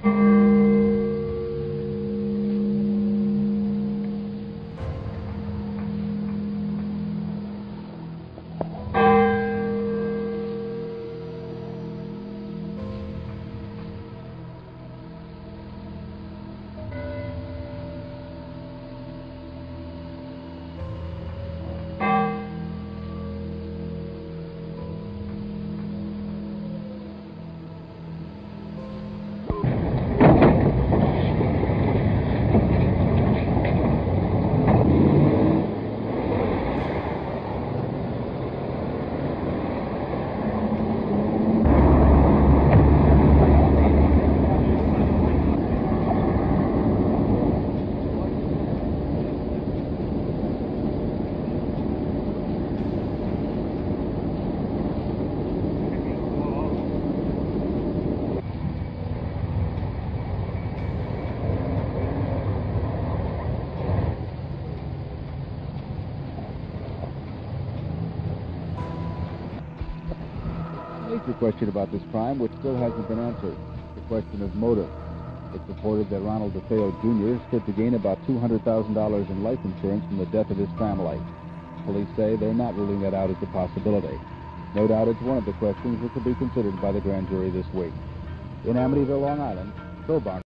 The question about this crime, which still hasn't been answered, the question of motive. It's reported that Ronald DeFeo Jr. stood to gain about $200,000 in life insurance from the death of his family. Police say they're not ruling that out as a possibility. No doubt it's one of the questions which will be considered by the grand jury this week. In Amityville, Long Island, Bill Barnett.